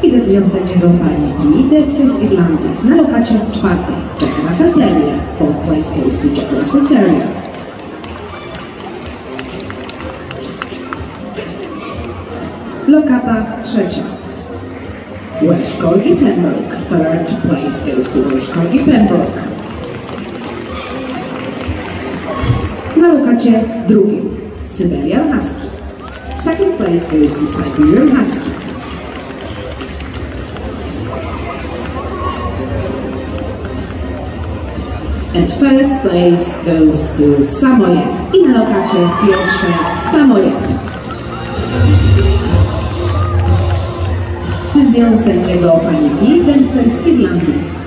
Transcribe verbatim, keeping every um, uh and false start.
I decyzją sędziego pani P. Dempsey z Irlandii. Na lokacie czwartej Jack Russell Terrier. Fourth place goes to Jack Russell Terrier. Lokata trzecia. Welsh Corgi Pembroke. Third place goes to Welsh Corgi Pembroke. Na lokacie drugiej Siberian Husky. Second place goes to Siberian Husky. And first place goes to Samoyed. I na lokacie pierwsze Samoyed. Decyzją sędziego pani P. Dempsey z Irlandii.